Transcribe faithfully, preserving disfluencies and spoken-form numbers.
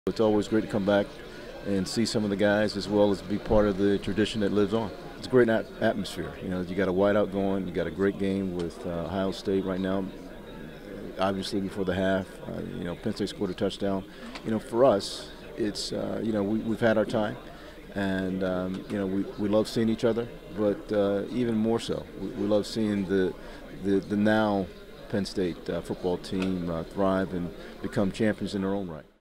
It's always great to come back and see some of the guys, as well as be part of the tradition that lives on. It's a great at atmosphere. You know, you got a whiteout going. You got a great game with uh, Ohio State right now. Obviously, before the half, uh, you know, Penn State scored a touchdown. You know, for us, it's uh, you know we, we've had our time, and um, you know we, we love seeing each other. But uh, even more so, we, we love seeing the the, the now Penn State uh, football team uh, thrive and become champions in their own right.